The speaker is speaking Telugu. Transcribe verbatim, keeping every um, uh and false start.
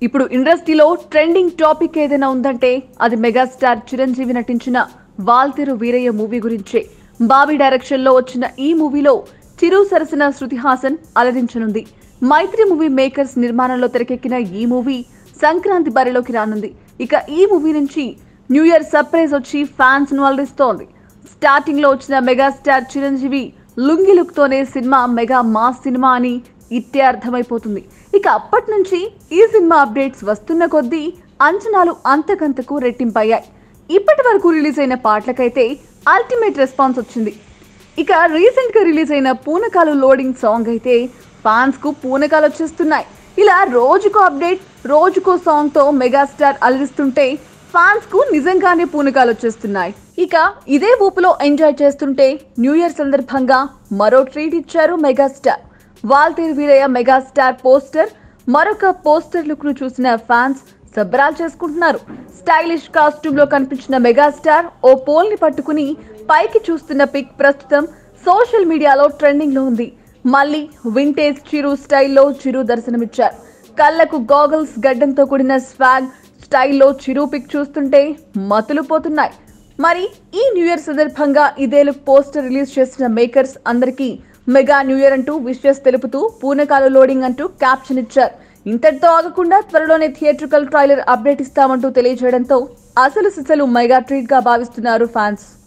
ఇప్పుడు ఇండస్ట్రీలో ట్రెండింగ్ టాపిక్ ఏదైనా ఉందంటే అది మెగాస్టార్ చిరంజీవి నటించిన వాల్తేరు వీరయ్య మూవీ గురించే. బాబీ డైరెక్షన్ లో వచ్చిన ఈ మూవీలో చిరు సరసన శృతి హాసన్ అలరించనుంది. మైత్రి మూవీ మేకర్స్ నిర్మాణంలో తెరకెక్కిన ఈ మూవీ సంక్రాంతి బరిలోకి రానుంది. ఇక ఈ మూవీ నుంచి న్యూ ఇయర్ సర్ప్రైజ్ వచ్చి ఫ్యాన్స్ ను అలరిస్తోంది. స్టార్టింగ్ లో వచ్చిన మెగాస్టార్ చిరంజీవి లుంగి లుక్ తోనే సినిమా మెగా మాస్ సినిమా అని ఇట్టే అర్థమైపోతుంది. ఇక అప్పటి నుంచి ఈ సినిమా అప్డేట్స్ వస్తున్న కొద్దీ అంచనాలు అంతకంతకు రెట్టింపయ్యాయి. ఇప్పటి వరకు రిలీజ్ అయిన పాటలకైతే అల్టిమేట్ రెస్పాన్స్ వచ్చింది. ఇక రీసెంట్ గా రిలీజ్ అయిన పూనకాలు లోడింగ్ సాంగ్ అయితే ఫ్యాన్స్ కు పూనకాలు వచ్చేస్తున్నాయి. ఇలా రోజుకో అప్డేట్ రోజుకో సాంగ్ తో మెగాస్టార్ అలరిస్తుంటే ఫ్యాన్స్ కు నిజంగానే పూనకాలు వచ్చేస్తున్నాయి. ఇక ఇదే ఊపులో ఎంజాయ్ చేస్తుంటే న్యూ ఇయర్ సందర్భంగా మరో ట్రీట్ ఇచ్చారు megastar. Waltair Veerayya megastar poster మరొక పోస్టర్ లుక్ ను చూసిన ఫ్యాన్స్ సబ్రాలు చేసుకుంటున్నారు. స్టైలిష్ కాస్ట్యూమ్ లో కనిపించిన మెగాస్టార్ ఓ పోల్ ని పట్టుకుని పైకి చూస్తున్న పిక్ ప్రస్తుతం సోషల్ మీడియాలో ట్రెండింగ్ లో ఉంది. మళ్ళీ వింటేజ్ చిరు స్టైల్లో చిరు దర్శనమిచ్చారు. కళ్లకు గాగల్స్ గడ్డంతో కూడిన స్వాగ్ స్టైల్లో చిరు పిక్ చూస్తుంటే మతులు పోతున్నాయి. మరి ఈ న్యూ ఇయర్ సందర్భంగా ఇదే లుక్ పోస్టర్ రిలీజ్ చేసిన మేకర్స్ అందరికీ మెగా న్యూ ఇయర్ అంటూ విషెస్ తెలుపుతూ పూనకాలు లోడింగ్ అంటూ క్యాప్షన్ ఇచ్చారు. ఇంతటితో ఆగకుండా త్వరలోనే థియేట్రికల్ ట్రైలర్ అప్డేట్ ఇస్తామంటూ తెలియజేయడంతో అసలు సిసలు మెగా ట్రీట్ గా భావిస్తున్నారు ఫ్యాన్స్.